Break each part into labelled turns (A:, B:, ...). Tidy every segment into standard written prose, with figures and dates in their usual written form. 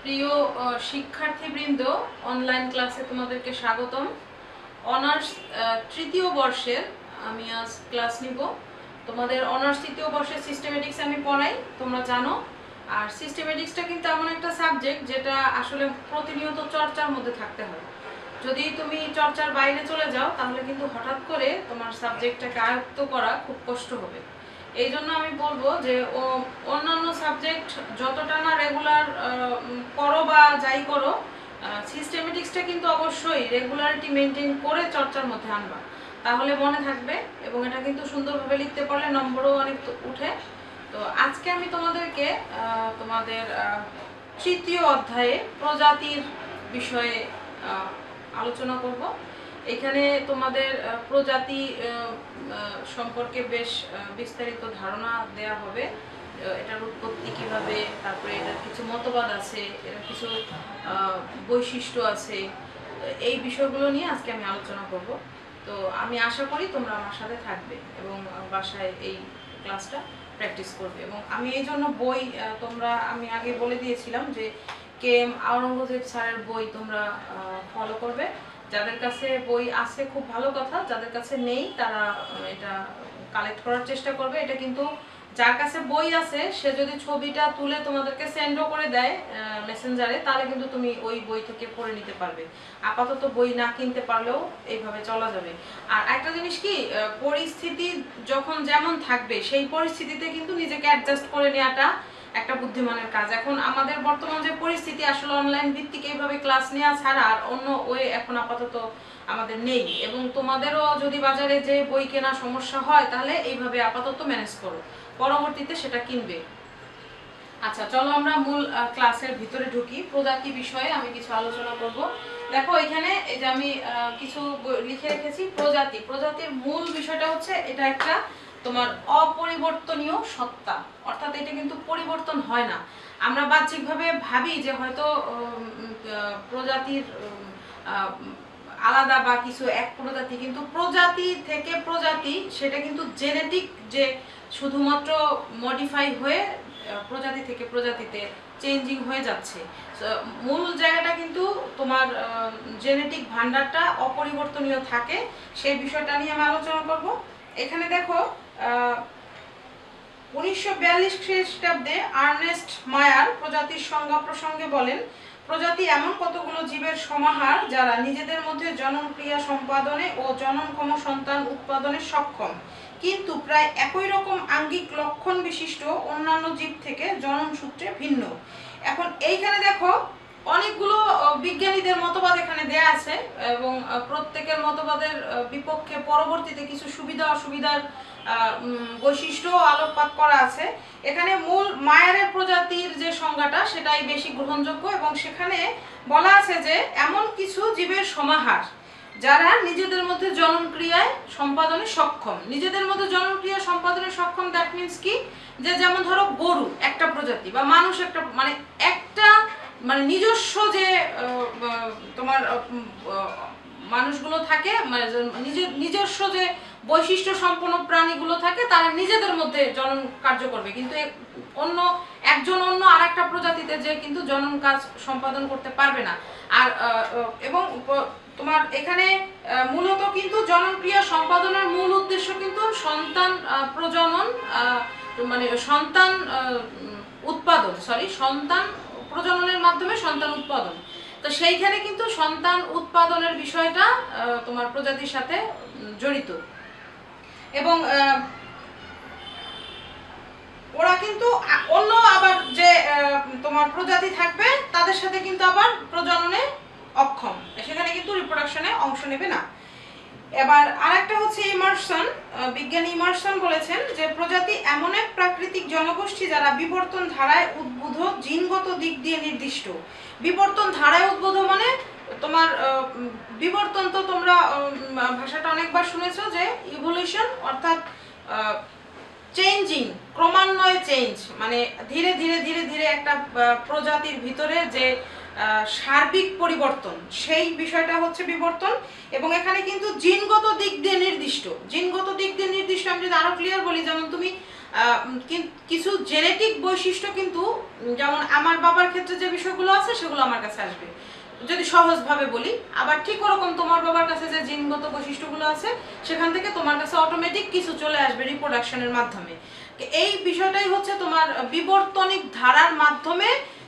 A: প্রিয় শিক্ষার্থীবৃন্দ, অনলাইন ক্লাসে তোমাদেরকে স্বাগতম। অনার্স তৃতীয় বর্ষের আমি আজ ক্লাস নিব। তোমাদের অনার্স তৃতীয় বর্ষের সিস্টেমেটিক্স আমি পড়াই, তোমরা জানো। আর সিস্টেমেটিক্সটা কিন্তু এমন একটা সাবজেক্ট যেটা আসলে প্রতিনিয়ত চর্চার মধ্যে থাকতে হয়। যদি তুমি চর্চার বাইরে চলে যাও তাহলে কিন্তু হঠাৎ করে তোমার সাবজেক্টটাকে আয়ত্ত করা খুব কষ্ট হবে। এই জন্য আমি বলবো যে অন্যান্য সাবজেক্ট যতটা না রেগুলার করো বা যাই করো, সিস্টেমেটিক্সটা কিন্তু অবশ্যই রেগুলারিটি মেনটেন করে চর্চার মধ্যে আনবা, তাহলে মনে থাকবে এবং এটা কিন্তু সুন্দরভাবে লিখতে পারলে নম্বরও অনেক উঠে। তো আজকে আমি তোমাদেরকে তোমাদের তৃতীয় অধ্যায়ে প্রজাতির বিষয়ে আলোচনা করব। এখানে তোমাদের প্রজাতি সম্পর্কে বেশ বিস্তারিত ধারণা দেয়া হবে। এটার উৎপত্তি কিভাবে, তারপরে এটার কিছু মতবাদ আছে, এটার কিছু বৈশিষ্ট্য আছে, এই বিষয়গুলো নিয়ে আজকে আমি আলোচনা করব। তো আমি আশা করি তোমরা আমার সাথে থাকবে এবং বাসায় এই ক্লাসটা প্র্যাকটিস করবে। এবং আমি এই জন্য বই আমি আগে বলে দিয়েছিলাম যে KM আওরঙ্গজেব স্যারের বই তোমরা ফলো করবে। যাদের কাছে বই আছে খুব ভালো কথা, যাদের কাছে নেই তারা এটা কালেক্ট করার চেষ্টা করবে। এটা কিন্তু যার কাছে বই আছে সে যদি ছবিটা তুলে তোমাদেরকে সেন্ডও করে দেয় মেসেঞ্জারে, তাহলে কিন্তু তুমি ওই বই থেকে পড়ে নিতে পারবে। আপাতত বই না কিনতে পারলেও এইভাবে চলা যাবে। আর একটা জিনিস কি, পরিস্থিতি যখন যেমন থাকবে সেই পরিস্থিতিতে কিন্তু নিজেকে অ্যাডজাস্ট করে নেওয়াটা একটা বুদ্ধিমানের কাজ। এখন আমাদের বর্তমান যে পরিস্থিতি, আসলে অনলাইন ভিত্তিক এইভাবে ক্লাস নেওয়া ছাড়া আর অন্য ওয়ে এখন আপাতত আমাদের নেই। এবং তোমাদেরও যদি বাজারে যে বই কেনা সমস্যা হয় তাহলে এইভাবে আপাতত ম্যানেজ করো, পরবর্তীতে সেটা কিনবে। আচ্ছা, চলো আমরা মূল ক্লাসের ভিতরে ঢুকি। প্রজাতি বিষয়ে আমি কিছু আলোচনা করব। দেখো এখানে এই যে আমি কিছু লিখে রেখেছি। প্রজাতির মূল বিষয়টা হচ্ছে এটা একটা তোমার অপরিবর্তনীয় সত্তা, অর্থাৎ এটা কিন্তু পরিবর্তন হয় না। আমরা বাহ্যিকভাবে ভাবি যে হয়তো প্রজাতির আলাদা বা কিছু এক প্রজাতি, কিন্তু প্রজাতি থেকে প্রজাতি সেটা কিন্তু জেনেটিক যে শুধুমাত্র মডিফাই হয়ে প্রজাতি থেকে প্রজাতিতে চেঞ্জিং হয়ে যাচ্ছে। মূল জায়গাটা কিন্তু তোমার জেনেটিক ভান্ডারটা অপরিবর্তনীয় থাকে, সেই বিষয়টা নিয়ে আমি আলোচনা করব। এখানে দেখো 1942 খ্রিস্টাব্দে আর্নেস্ট মায়ার প্রজাতির সংজ্ঞা প্রসঙ্গে বলেন, প্রজাতি এমন কতগুলো জীবের সমাহার যারা নিজেদের মধ্যে জনন ক্রিয়া সম্পাদনে ও জননক্ষম সন্তান উৎপাদনে সক্ষম, কিন্তু প্রায় একই রকম আঙ্গিক লক্ষণ বিশিষ্ট অন্যান্য জীব থেকে জনন সূত্রে ভিন্ন। এখন এইখানে দেখো অনেকগুলো বিজ্ঞানীদের মতবাদ এখানে দেয়া আছে এবং প্রত্যেকের মতবাদের বিপক্ষে পরবর্তীতে কিছু সুবিধা অসুবিধার বৈশিষ্ট্য আলোকপাত করা আছে। এখানে মূল মায়ারের প্রজাতির যে সংজ্ঞাটা সেটাই বেশি গ্রহণযোগ্য এবং সেখানে বলা আছে যে এমন কিছু জীবের সমাহার যারা নিজেদের মধ্যে জনন ক্রিয়ায় সম্পাদনে সক্ষম। নিজেদের মধ্যে জনন ক্রিয়া সম্পাদনে সক্ষম, দ্যাট মিনস কি, যে যেমন ধরো গরু একটা প্রজাতি বা মানুষ একটা, মানে একটা মানে নিজস্ব যে তোমার মানুষগুলো থাকে, মানে নিজস্ব যে বৈশিষ্ট্য সম্পন্ন প্রাণীগুলো থাকে তারা নিজেদের মধ্যে জনন কার্য করবে, কিন্তু অন্য আরেকটা প্রজাতিতে যে কিন্তু জনন কাজ সম্পাদন করতে পারবে না। আর এবং তোমার এখানে মূলত কিন্তু জনন ক্রিয়া সম্পাদনের মূল উদ্দেশ্য কিন্তু সন্তান প্রজনন, মানে সন্তান প্রজননের মাধ্যমে সন্তান উৎপাদন। তো সেইখানে কিন্তু সন্তান উৎপাদনের বিষয়টা তোমার প্রজাতির সাথে জড়িত এবং ওরা কিন্তু অন্য আবার যে তোমার প্রজাতি থাকবে তাদের সাথে কিন্তু আবার প্রজননে অক্ষম, সেখানে কিন্তু রিপ্রোডাকশনে অংশ নেবে না। এবার আরেকটা হচ্ছে ইমারসন, বিজ্ঞানী ইমারসন বলেছেন যে প্রজাতি এমন এক প্রাকৃতিক জনগোষ্ঠী যারা বিবর্তন ধারায় উদ্বুদ্ধ জিনগত দিক দিয়ে নির্দিষ্ট। বিবর্তন ধারায় উদ্বুদ্ধ মানে তোমার বিবর্তন তো তোমরা ভাষাটা অনেকবার শুনেছো যে ইভলিউশন, অর্থাৎ চেঞ্জিং, ক্রমান্বয়ে চেঞ্জ, মানে ধীরে ধীরে ধীরে ধীরে একটা প্রজাতির ভিতরে যে সার্বিক পরিবর্তন, সেই বিষয়টা হচ্ছে বিবর্তন। এবং এখানে কিন্তু জিনগত দিক দিয়ে নির্দিষ্ট, আমি যদি আরো ক্লিয়ার বলি, যেমন তুমি কিছু জেনেটিক বৈশিষ্ট্য কিন্তু, যেমন আমার বাবার ক্ষেত্রে যে বিষয়গুলো আছে সেগুলো আমার কাছে আসবে, যদি সহজভাবে বলি। আবার ঠিক ওরকম তোমার বাবার কাছে যে জিনগত বৈশিষ্ট্যগুলো আছে সেখান থেকে তোমার কাছে অটোমেটিক কিছু চলে আসবে রিপ্রোডাকশনের মাধ্যমে। এই বিষয়টাই হচ্ছে তোমার বিবর্তনিক ধারার মাধ্যমে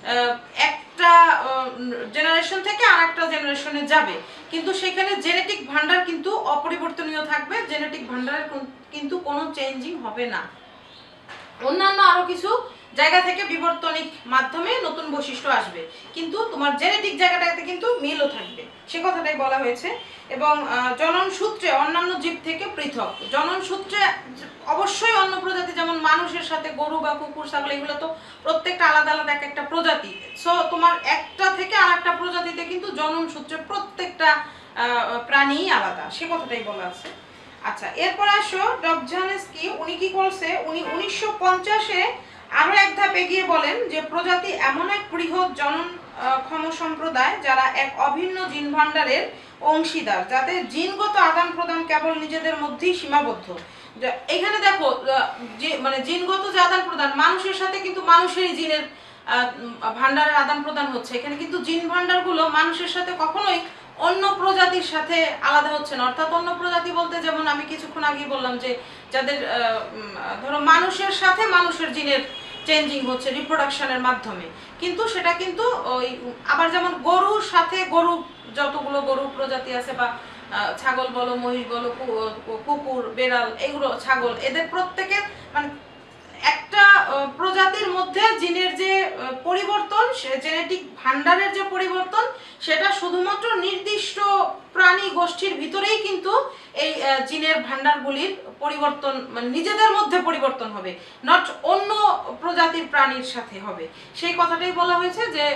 A: একটা জেনারেশন থেকে আরেকটা জেনারেশনে যাবে, কিন্তু সেখানে জেনেটিক ভান্ডার কিন্তু অপরিবর্তনীয় থাকবে, জেনেটিক ভান্ডারের কিন্তু কোনো চেঞ্জিং হবে না। অন্যান্য আরো কিছু জায়গা থেকে বিবর্তনিক মাধ্যমে নতুন বৈশিষ্ট্য আসবে, কিন্তু তোমার জেনেটিক জায়গাটাতে কিন্তু মিলও থাকবে, সে কথাটাই বলা হয়েছে। এবং জনন সূত্রে অন্যান্য জীব থেকে পৃথক। জনন সূত্রে অবশ্যই অন্য প্রজাতি, যেমন মানুষের সাথে গরু বা কুকুর ছাগল, এগুলো তো প্রত্যেকটা আলাদা আলাদা এক একটা প্রজাতি। সো তোমার একটা থেকে আরেকটা প্রজাতিতে কিন্তু জনন সূত্রে প্রত্যেকটা প্রাণীই আলাদা, সে কথাটাই বলা আছে। আচ্ছা, এরপর আসো ডবঝানস্কি, উনি কি করছে, উনি 1950-এ আরো এক ধাপ এগিয়ে বলেন যে প্রজাতি এমন এক বৃহৎ জনন ক্ষম সম্প্রদায় যারা এক অভিন্ন জিন ভান্ডারের অংশীদার, যাদের জিনগত আদান প্রদান কেবল নিজেদের মধ্যেই সীমাবদ্ধ। এখানে দেখো মানে জিনগত যে আদান প্রদান, মানুষের সাথে কিন্তু মানুষেরই জিনের ভান্ডারের আদান প্রদান হচ্ছে, এখানে কিন্তু জিন ভান্ডারগুলো মানুষের সাথে কখনোই অন্য প্রজাতির সাথে আলাদা হচ্ছে না। অর্থাৎ অন্য প্রজাতি বলতে যেমন আমি কিছুক্ষণ আগে বললাম যে যাদের ধরো মানুষের সাথে মানুষের জিনের চেঞ্জিং হচ্ছে রিপ্রোডাকশনের মাধ্যমে, কিন্তু সেটা কিন্তু ওই আবার যেমন গরুর সাথে গরু, যতগুলো গরু প্রজাতি আছে বা ছাগল বলো, মহিষ বলো, কুকুর, বেড়াল, এগুলো ছাগল, এদের প্রত্যেকের মানে একটা প্রজাতির মধ্যে জিনের যে পরিবর্তন, জেনেটিক ভান্ডারের যে পরিবর্তন, সেটা শুধুমাত্র নির্দিষ্ট প্রাণী গোষ্ঠীর ভিতরেই কিন্তু এই জিনের ভান্ডারগুলির পরিবর্তন মানে নিজেদের মধ্যে পরিবর্তন হবে, নট অন্য প্রজাতির প্রাণীর সাথে হবে। সেই কথাটাই বলা হয়েছে যে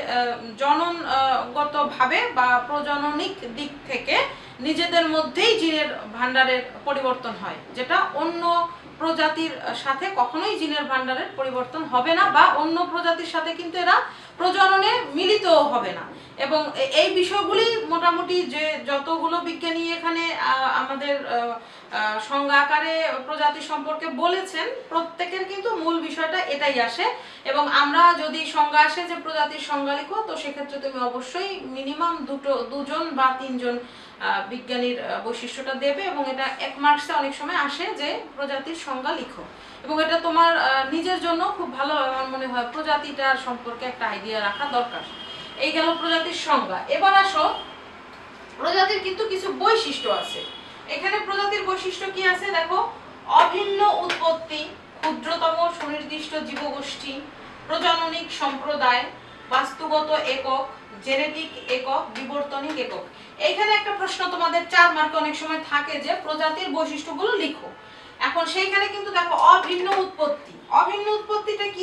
A: জননগতভাবে বা প্রজননিক দিক থেকে নিজেদের মধ্যেই জিনের ভান্ডারের পরিবর্তন হয়, যেটা অন্য প্রজাতির সাথে কখনোই জিনের ভান্ডারের পরিবর্তন হবে না, বা অন্য প্রজাতির সাথে কিন্তু এরা প্রজননে মিলিতও হবে না। এবং এই বিষয়গুলি মোটামুটি যে যতগুলো বিজ্ঞানী এখানে আমাদের সংজ্ঞা আকারে প্রজাতি সম্পর্কে বলেছেন, প্রত্যেকের কিন্তু মূল বিষয়টা এটাই আসে। এবং আমরা যদি সংজ্ঞা আসে যে প্রজাতির সংজ্ঞা লিখো, তো সেক্ষেত্রে তুমি অবশ্যই মিনিমাম দুজন বা তিনজন বিজ্ঞানীর বৈশিষ্ট্যটা দেবে, এবং এটা 1 মার্কসে অনেক সময় আসে যে প্রজাতির সংজ্ঞা লিখো, এবং এটা তোমার নিজের জন্য খুব ভালো আমার মনে হয়, প্রজাতিটার সম্পর্কে একটা আইডিয়া রাখা দরকার। এই গেল প্রজাতির সংজ্ঞা। এবার আসো প্রজাতির কিন্তু কিছু বৈশিষ্ট্য আছে। এখানে প্রজাতির বৈশিষ্ট্য কি আছে দেখো, অভিন্ন উৎপত্তি, ক্ষুদ্রতম সুনির্দিষ্ট জীবগোষ্ঠী, প্রজননিক সম্প্রদায়, বাস্তুগত একক, জেনেটিক একক, বিবর্তনিক একক। এইখানে একটা প্রশ্ন তোমাদের 4 মার্কে অনেক সময় থাকে যে প্রজাতির বৈশিষ্ট্যগুলো লিখো। এখন সেইখানে কিন্তু দেখো অভিন্ন উৎপত্তি, অভিন্ন উৎপত্তিটা কি?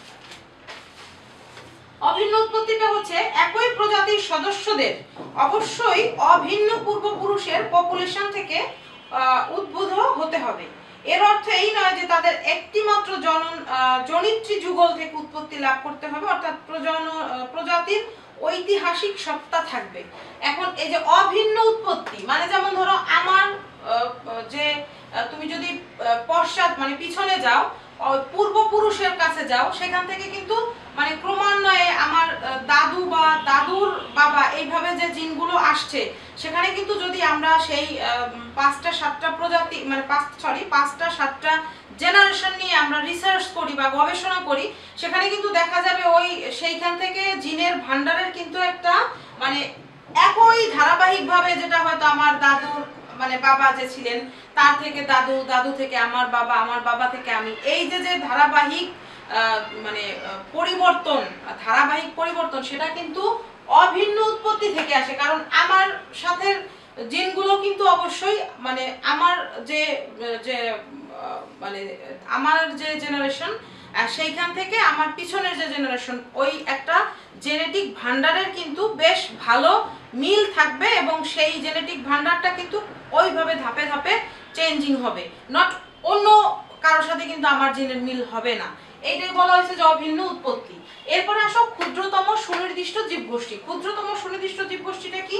A: অভিন্ন উৎপত্তিটা হচ্ছে একই প্রজাতির সদস্যদের অবশ্যই অভিন্ন পূর্বপুরুষের পপুলেশন থেকে উদ্ভূত হতে হবে। এর অর্থ এই নয় যে তাদের একটি মাত্র জনিত্রী যুগল থেকে উৎপত্তি লাভ করতে হবে, অর্থাৎ প্রজাতির ঐতিহাসিক সত্তা থাকবে। এখন এই যে অভিন্ন উৎপত্তি মানে যেমন ধরো আমার যে তুমি যদি পশ্চাৎ মানে পিছনে যাও, পূর্বপুরুষের কাছে যাও, সেখান থেকে কিন্তু মানে ক্রমান্বয়ে আমার দাদু বা দাদুর বাবা এইভাবে যে জিনগুলো আসছে, সেখানে কিন্তু যদি আমরা সেই 5টা 7টা প্রজাতি মানে 5টা 7টা জেনারেশন নিয়ে আমরা রিসার্চ করি বা গবেষণা করি, সেখানে কিন্তু দেখা যাবে ওই সেইখান থেকে জিনের ভান্ডারের কিন্তু একটা মানে একই ধারাবাহিকভাবে, যেটা হয়তো আমার দাদুর মানে বাবা যে ছিলেন তার থেকে দাদু, দাদু থেকে আমার বাবা, আমার বাবা থেকে আমি, এই যে ধারাবাহিক মানে পরিবর্তন, ধারাবাহিক পরিবর্তন, সেটা কিন্তু অভিন্ন উৎপত্তি থেকে আসে। কারণ আমার সাথে জিনগুলো কিন্তু অবশ্যই মানে আমার যে মানে আমার যে জেনারেশন, সেইখান থেকে আমার পিছনের যে জেনারেশন, ওই একটা জেনেটিক ভান্ডারের কিন্তু বেশ ভালো মিল থাকবে, এবং সেই জেনেটিক ভান্ডারটা কিন্তু ওইভাবে ধাপে ধাপে চেঞ্জিং হবে, নট অন্য কারোর সাথে কিন্তু আমার জিনের মিল হবে না। এইটাই বলা হয়েছে যে অভিন্ন উৎপত্তি। এরপরে আসো ক্ষুদ্রতম সুনির্দিষ্ট জীবগোষ্ঠী। ক্ষুদ্রতম সুনির্দিষ্ট জীবগোষ্ঠীটা কি?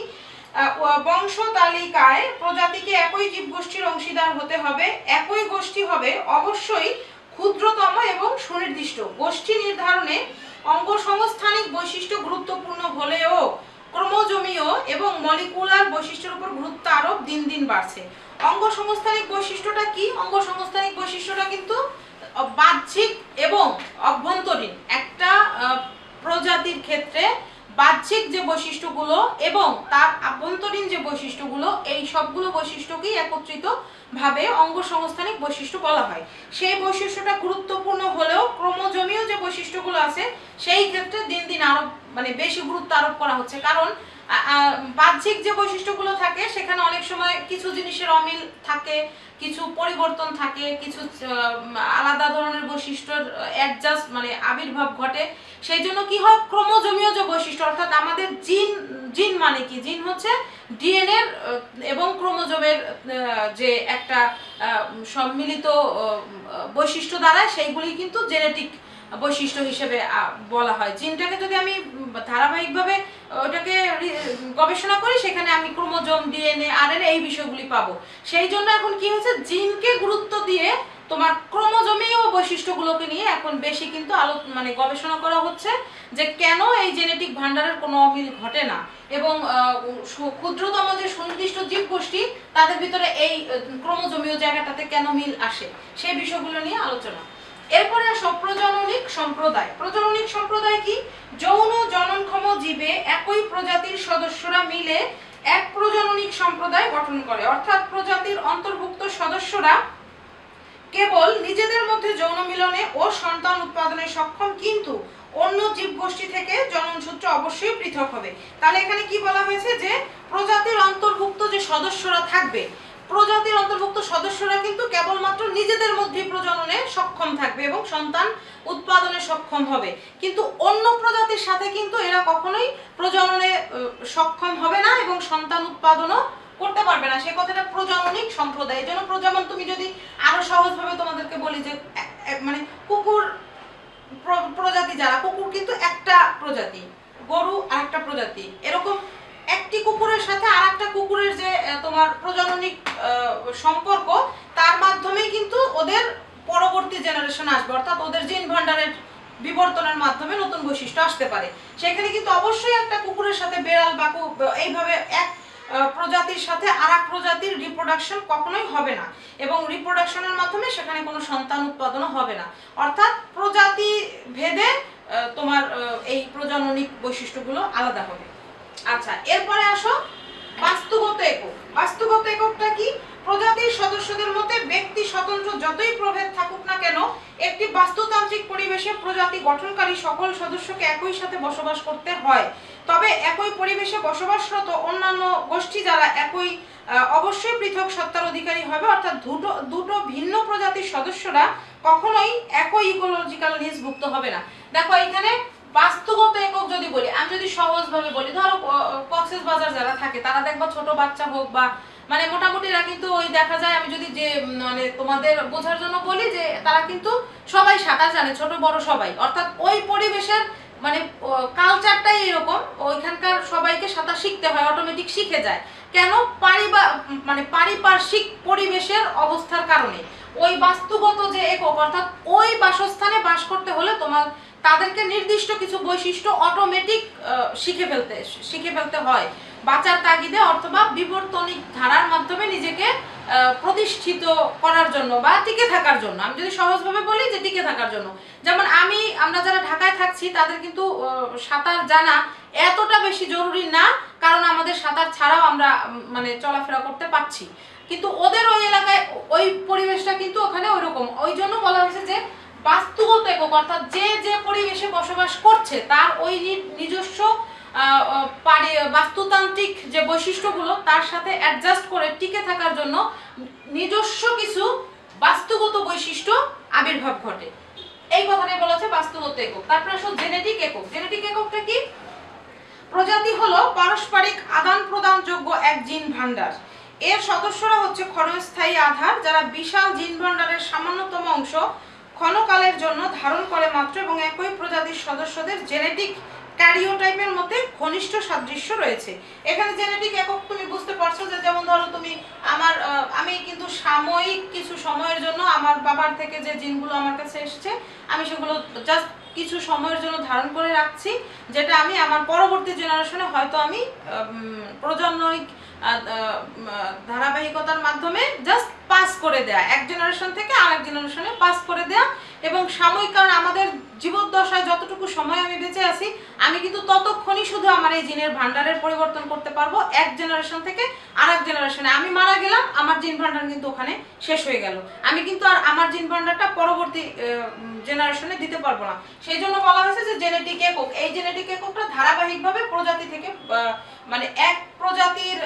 A: বংশ তালিকায় প্রজাতিকে একই জীবগোষ্ঠীর অংশীদার হতে হবে, একই গোষ্ঠী হবে অবশ্যই ক্ষুদ্রতম এবং সুনির্দিষ্ট। গোষ্ঠী নির্ধারণে অঙ্গসংস্থানিক বৈশিষ্ট্য গুরুত্বপূর্ণ হলেও ক্রোমোজোমীয় এবং মলিকুলার বৈশিষ্ট্যের উপর গুরুত্ব আরোপ দিন দিন বাড়ছে। অঙ্গসংস্থানিক বৈশিষ্ট্যটা কি? অঙ্গসংস্থানিক বৈশিষ্ট্যটা কিন্তু বাহ্যিক এবং অভ্যন্তরীণ একটা প্রজাতির ক্ষেত্রে বাহ্যিক যে বৈশিষ্ট্যগুলো এবং তার আভ্যন্তরীণ যে বৈশিষ্ট্যগুলো, এই সবগুলো বৈশিষ্ট্যকেই একত্রিত ভাবে অঙ্গসংস্থানিক বৈশিষ্ট্য বলা হয়। সেই বৈশিষ্ট্যটা গুরুত্বপূর্ণ হলেও ক্রোমোজোমীয় যে বৈশিষ্ট্যগুলো আছে সেই ক্ষেত্রে দিন দিন আরো বেশি গুরুত্ব আরোপ করা হচ্ছে। কারণ বাহ্যিক যে বৈশিষ্ট্যগুলো থাকে সেখানে অনেক সময় কিছু জিনিসের অমিল থাকে, কিছু পরিবর্তন থাকে, কিছু আলাদা ধরনের বৈশিষ্ট্যের অ্যাডজাস্ট আবির্ভাব ঘটে। সেই জন্য কি হয়, ক্রোমোজোমীয় যে বৈশিষ্ট্য অর্থাৎ আমাদের জিন মানে কি, জিন হচ্ছে ডিএনএ এবং ক্রোমোজোমের যে একটা সম্মিলিত বৈশিষ্ট্য দ্বারা সেইগুলি কিন্তু জেনেটিক বৈশিষ্ট্য হিসেবে বলা হয়। জিনটাকে যদি আমি ধারাবাহিকভাবে ওটাকে গবেষণা করি সেখানে আমি ক্রোমোজোম, ডিএনএ, আরএনএ এই বিষয়গুলি পাবো। সেই জন্য এখন কি হচ্ছে, জিনকে গুরুত্ব দিয়ে তোমার ক্রোমোজোমীয় বৈশিষ্ট্যগুলোকে নিয়ে এখন বেশি কিন্তু গবেষণা করা হচ্ছে যে কেন এই জেনেটিক ভান্ডারের কোনো অমিল ঘটে না এবং ক্ষুদ্রতম যে সুনির্দিষ্ট জীবগোষ্ঠী তাদের ভিতরে এই ক্রোমোজোমীয় জায়গাটাতে কেন মিল আসে, সেই বিষয়গুলো নিয়ে আলোচনা। এরপরে আসো প্রজননিক সম্প্রদায়। প্রজননিক সম্প্রদায় কি? যৌন জননক্ষম জীবে একই প্রজাতির সদস্যরা মিলে এক প্রজননিক সম্প্রদায় গঠন করে, অর্থাৎ প্রজাতির অন্তর্ভুক্ত সদস্যরা কেবল নিজেদের মধ্যে যৌন মিলনে ও সন্তান উৎপাদনে সক্ষম, কিন্তু অন্য জীবগোষ্ঠী থেকে জননসূত্র অবশ্যই পৃথক হবে। তাহলে এখানে কি বলা হয়েছে যে প্রজাতির অন্তর্ভুক্ত যে সদস্যরা থাকবে, প্রজাতির অন্তর্ভুক্ত সদস্যরা কিন্তু কেবলমাত্র নিজেদের মধ্যে প্রজননে সক্ষম থাকবে এবং সন্তান উৎপাদনে সক্ষম হবে, কিন্তু অন্য প্রজাতির সাথে কিন্তু এরা কখনোই প্রজননে সক্ষম হবে না এবং সন্তান উৎপাদনও করতে পারবে না। সে কথাটা প্রজননিক সম্প্রদায়। এই জন্য যেমন তুমি যদি আরো সহজভাবে তোমাদেরকে বলি যে কুকুর প্রজাতি, যারা কুকুর কিন্তু একটা প্রজাতি, গরু আরেকটা প্রজাতি, এরকম একটি কুকুরের সাথে আরেকটা কুকুরের যে তোমার প্রজননিক সম্পর্ক, তার মাধ্যমেই কিন্তু ওদের পরবর্তী জেনারেশন আসবে, অর্থাৎ ওদের জিন ভান্ডারের বিবর্তনের মাধ্যমে নতুন বৈশিষ্ট্য আসতে পারে। সেখানে কিন্তু অবশ্যই একটা কুকুরের সাথে বেড়াল বা এইভাবে এক প্রজাতির সাথে আরেক প্রজাতির রিপ্রোডাকশন কখনোই হবে না এবং রিপ্রোডাকশনের মাধ্যমে সেখানে কোনো সন্তান উৎপাদনও হবে না, অর্থাৎ প্রজাতি ভেদে তোমার এই প্রজননিক বৈশিষ্ট্যগুলো আলাদা হবে। আচ্ছা, এরপরে আসো বাস্তুগত একক। বাস্তুগত এককটা কি? প্রজাতির সদস্যদের মধ্যে ব্যক্তি স্বতন্ত্র যতই প্রভেদ থাকুক না কেন, একটি বাস্তুতান্ত্রিক পরিবেশে প্রজাতি গঠনকারী সকল সদস্যকে একই সাথে বসবাস করতে হয়। তবে একই পরিবেশে বসবাসরত অন্যান্য গোষ্ঠী যারা একই অবশ্যই পৃথক সত্তার অধিকারী হবে, অর্থাৎ দুটো ভিন্ন প্রজাতির সদস্যরা কখনোই একই ইকোলজিক্যাল নিজভুক্ত হবে না। দেখো এখানে বাস্তুগত একক যদি বলি, আমি যদি সহজভাবে বলি, ধরো কক্সবাজার যারা থাকে তারা দেখবা ছোট বাচ্চা হোক বা মোটামুটি এরা কিন্তু ওই দেখা যায়, আমি যদি যে তোমাদের বোঝার জন্য বলি যে তারা কিন্তু সবাই সাঁতার জানে, ছোট বড় সবাই, অর্থাৎ ওই পরিবেশের কালচারটাই এরকম, ওইখানকার সবাইকে সাঁতার শিখতে হয়, অটোমেটিক শিখে যায়। কেন? পারিপার্শ্বিক পরিবেশের অবস্থার কারণে। ওই বাস্তুগত যে একক অর্থাৎ ওই বাসস্থানে বাস করতে হলে তোমার তাদেরকে নির্দিষ্ট কিছু বৈশিষ্ট্য অটোমেটিক শিখে ফেলতে হয় বাঁচার তাগিদে অথবা বিবর্তনিক ধারার মাধ্যমে নিজেকে প্রতিষ্ঠিত করার জন্য বা টিকে থাকার জন্য। আমি যদি সহজভাবে বলি যে টিকে থাকার জন্য, যেমন আমরা যারা ঢাকায় থাকছি তাদের কিন্তু সাঁতার জানা এতটা বেশি জরুরি না, কারণ আমাদের সাঁতার ছাড়াও আমরা চলাফেরা করতে পারছি, কিন্তু ওদের ওই এলাকায় ওই পরিবেশটা কিন্তু ওখানে ওইরকম। ওই জন্য বলা হয়েছে যে বাস্তুগত একক অর্থাৎ যে পরিবেশে বসবাস করছে তার ওই নিজস্ব বাস্তুতান্ত্রিক যে বৈশিষ্ট্যগুলো তার সাথে অ্যাডজাস্ট করে টিকে থাকার জন্য নিজস্ব কিছু বাস্তুগত বৈশিষ্ট্য আবির্ভাব ঘটে, এই কথাটাই বলা হচ্ছে বাস্তুগত একক। তারপর আসো জেনেটিক একক। জেনেটিক এককটা কি? প্রজাতি হলো পারস্পরিক আদান প্রদান যোগ্য এক জিন ভান্ডার। এর সদস্যরা হচ্ছে ক্ষণস্থায়ী আধার, যারা বিশাল জিন ভান্ডারের সামান্যতম অংশ ক্ষণকালের জন্য ধারণ করে মাত্র এবং একই প্রজাতির সদস্যদের জেনেটিক ক্যারিওটাইপের মধ্যে ঘনিষ্ঠ সাদৃশ্য রয়েছে। এখানে জেনেটিক একক তুমি বুঝতে পারছো যে যেমন ধরো তুমি আমি কিন্তু সাময়িক কিছু সময়ের জন্য আমার বাবার থেকে যে জিনগুলো আমার কাছে এসেছে আমি সেগুলো জাস্ট কিছু সময়ের জন্য ধারণ করে রাখছি, যেটা আমি আমার পরবর্তী জেনারেশনে হয়তো আমি প্রজননিক ধারাবাহিকতার মাধ্যমে জাস্ট পাস করে দেয়া, এক জেনারেশন থেকে আরেক জেনারেশনে পাস করে দেয়া। এবং সাময়িক, কারণ আমাদের জীবদ্দশায় যতটুকু সময় আমি বেঁচে আছি আমি কিন্তু ততক্ষণই শুধু আমার এই জিনের ভান্ডারের পরিবর্তন করতে পারবো এক জেনারেশন থেকে আরেক জেনারেশনে। আমি মারা গেলাম, আমার জিন ভান্ডার কিন্তু ওখানে শেষ হয়ে গেল, আমি কিন্তু আর আমার জিন ভান্ডারটা পরবর্তী জেনারেশনে দিতে পারবো না। সেই জন্য বলা হয়েছে যে জেনেটিক একক, এই জেনেটিক এককটা ধারাবাহিকভাবে প্রজাতি থেকে মানে এক প্রজাতির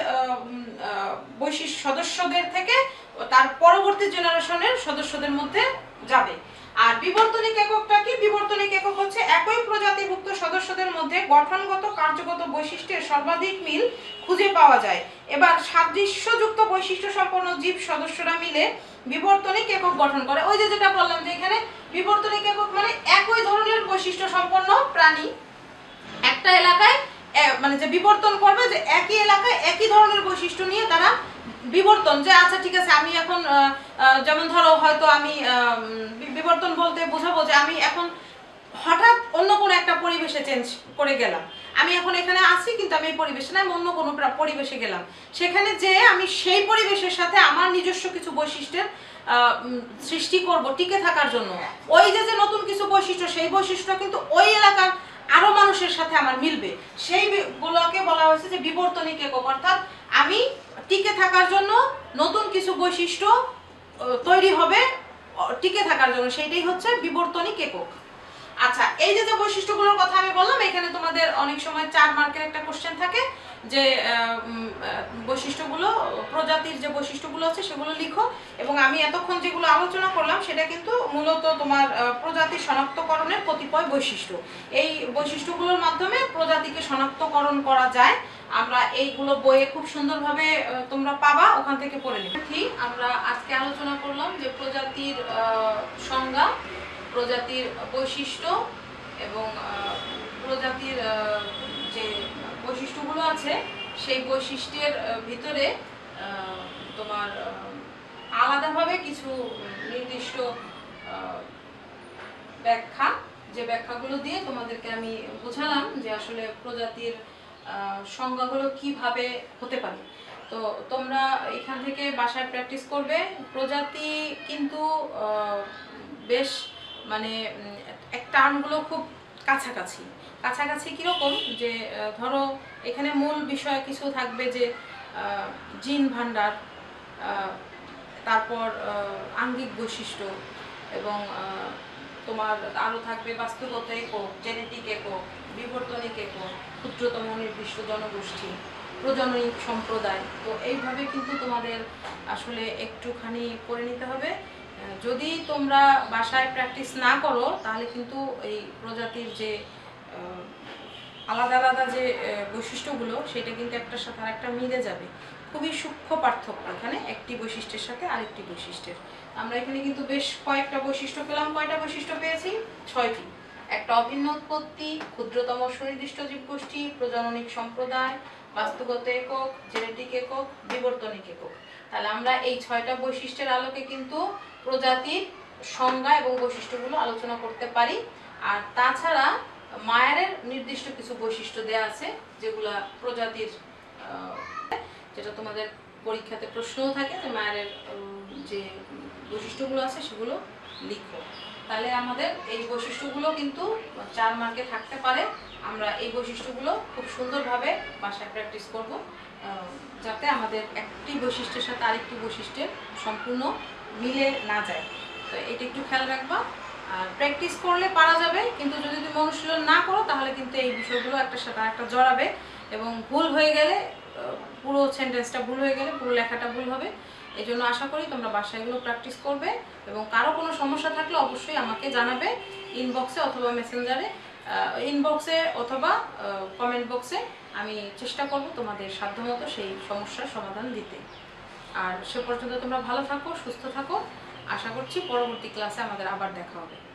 A: বৈশিষ্ট্য সদস্যদের থেকে তার পরবর্তী জেনারেশনের সদস্যদের মধ্যে যাবে। আর বিবর্তনিক এককটা কি? বিবর্তনিক একক হচ্ছে একই প্রজাতিভুক্ত সদস্যদের মধ্যে গঠনগত কার্যগত বৈশিষ্ট্যের সর্বাধিক মিল খুঁজে পাওয়া যায়। এবার সাদৃশ্যযুক্ত বৈশিষ্ট্য সম্পন্ন জীব সদস্যরা মিলে বিবর্তনিক একক গঠন করে। ওই যে যেটা বললাম যে এখানে বিবর্তনিক একক মানে একই ধরনের বৈশিষ্ট্য সম্পন্ন প্রাণী একটা এলাকায় মানে যে বিবর্তন করবে, যে একই এলাকায় একই ধরনের বৈশিষ্ট্য নিয়ে তারা বিবর্তন, যে আচ্ছা ঠিক আছে আমি এখন যেমন ধরো হয়তো আমি বিবর্তন বলতে বোঝাবো যে আমি এখন হঠাৎ অন্য কোনো একটা পরিবেশে চেঞ্জ করে গেলাম, আমি এখন এখানে আছি কিন্তু আমি এই পরিবেশে না, আমি অন্য কোনো পরিবেশে গেলাম, সেখানে যে আমি সেই পরিবেশের সাথে আমার নিজস্ব কিছু বৈশিষ্ট্যের সৃষ্টি করব টিকে থাকার জন্য। ওই যে নতুন কিছু বৈশিষ্ট্য, সেই বৈশিষ্ট্য কিন্তু ওই এলাকার আরো মানুষের সাথে আমার মিলবে, সেইগুলোকে বলা হয়েছে যে বিবর্তনিক একক। অর্থাৎ আমি টিকে থাকার জন্য নতুন কিছু বৈশিষ্ট্য তৈরি হবে টিকে থাকার জন্য, সেইটাই হচ্ছে বিবর্তনিক একক। আচ্ছা, এই যে বৈশিষ্ট্যগুলোর কথা আমি বললাম, এখানে তোমাদের অনেক সময় 4 মার্কের একটা কোশ্চেন থাকে যে বৈশিষ্ট্যগুলো, প্রজাতির যে বৈশিষ্ট্যগুলো আছে সেগুলো লিখো। এবং আমি এতক্ষণ যেগুলো আলোচনা করলাম সেটা কিন্তু মূলত তোমার প্রজাতি শনাক্তকরণের কতিপয় বৈশিষ্ট্য। এই বৈশিষ্ট্যগুলোর মাধ্যমে প্রজাতিকে শনাক্তকরণ করা যায়। আমরা এইগুলো বইয়ে খুব সুন্দরভাবে তোমরা পাবা, ওখান থেকে পড়ে নেবে। আমরা আজকে আলোচনা করলাম যে প্রজাতির সংজ্ঞা, প্রজাতির বৈশিষ্ট্য এবং প্রজাতির যে বৈশিষ্ট্যগুলো আছে সেই বৈশিষ্ট্যের ভিতরে তোমার আলাদাভাবে কিছু নির্দিষ্ট ব্যাখ্যা, যে ব্যাখ্যাগুলো দিয়ে তোমাদেরকে আমি বোঝালাম যে আসলে প্রজাতির সংজ্ঞাগুলো কিভাবে হতে পারে। তো তোমরা এখান থেকে বাসায় প্র্যাকটিস করবে। প্রজাতি কিন্তু বেশ মানে এক টার্মগুলো খুব কাছাকাছি কাছাকাছি কীরকম, যে ধরো এখানে মূল বিষয় কিছু থাকবে যে জিন ভান্ডার, তারপর আঙ্গিক বৈশিষ্ট্য, এবং তোমার আরও থাকবে বাস্তুগত একক, জেনেটিক একক, বিবর্তনিক একক, ক্ষুদ্রতম নির্দিষ্ট জনগোষ্ঠী, প্রজননিক সম্প্রদায়। তো এইভাবে কিন্তু তোমাদের আসলে একটুখানি পড়ে নিতে হবে। যদি তোমরা বাসায় প্র্যাকটিস না করো তাহলে কিন্তু এই প্রজাতির যে আলাদা আলাদা যে বৈশিষ্ট্যগুলো সেটা কিন্তু একটার সাথে আরেকটা মিলে যাবে। খুবই সূক্ষ্ম পার্থক্য এখানে একটি বৈশিষ্ট্যের সাথে আরেকটি বৈশিষ্ট্যের। আমরা এখানে কিন্তু বেশ কয়েকটা বৈশিষ্ট্য পেলাম। কয়টা বৈশিষ্ট্য পেয়েছি? 6টি। একটা অভিন্ন উৎপত্তি, ক্ষুদ্রতম সুনির্দিষ্ট জীবগোষ্ঠী, প্রজননিক সম্প্রদায়, বাস্তুগত একক, জেনেটিক একক, বিবর্তনিক একক। তাহলে আমরা এই 6টা বৈশিষ্ট্যের আলোকে কিন্তু প্রজাতির সংজ্ঞা এবং বৈশিষ্ট্যগুলো আলোচনা করতে পারি। আর তাছাড়া মায়ারের নির্দিষ্ট কিছু বৈশিষ্ট্য দেয়া আছে যেগুলা প্রজাতির, যেটা তোমাদের পরীক্ষাতে প্রশ্নও থাকে যে মায়ারের যে বৈশিষ্ট্যগুলো আছে সেগুলো লিখো। তাহলে আমাদের এই বৈশিষ্ট্যগুলো কিন্তু 4 মার্কে থাকতে পারে। আমরা এই বৈশিষ্ট্যগুলো খুব সুন্দরভাবে বাসায় প্র্যাকটিস করব, যাতে আমাদের একটি বৈশিষ্ট্যের সাথে আরেকটি বৈশিষ্ট্যের সম্পূর্ণ মিলে না যায়। তো এটা একটু খেয়াল রাখবা। আর প্র্যাকটিস করলে পারা যাবে, কিন্তু যদি তুমি অনুশীলন না করো তাহলে কিন্তু এই বিষয়গুলো একটার সাথে আরেকটা জড়াবে এবং ভুল হয়ে গেলে, পুরো সেন্টেন্সটা ভুল হয়ে গেলে পুরো লেখাটা ভুল হবে। এই জন্য আশা করি তোমরা বাসায় এগুলো প্র্যাকটিস করবে এবং কারো কোনো সমস্যা থাকলে অবশ্যই আমাকে জানাবে ইনবক্সে অথবা মেসেঞ্জারে, ইনবক্সে অথবা কমেন্ট বক্সে। আমি চেষ্টা করব তোমাদের সাধ্যমতো সেই সমস্যার সমাধান দিতে। আর সে পর্যন্ত তোমরা ভালো থাকো, সুস্থ থাকো। আশা করছি পরবর্তী ক্লাসে আমাদের আবার দেখা হবে।